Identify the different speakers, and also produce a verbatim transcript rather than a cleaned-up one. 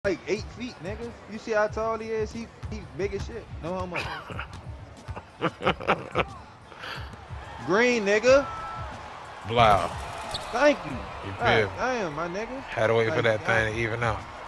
Speaker 1: like eight feet, nigga. You see how tall he is? He he big as shit. No homo. Green, nigga.
Speaker 2: Blow.
Speaker 1: Thank you.
Speaker 2: You
Speaker 1: God
Speaker 2: feel me?
Speaker 1: damn, my nigga.
Speaker 2: Had to wait for
Speaker 1: Like,
Speaker 2: that
Speaker 1: I,
Speaker 2: thing to even out.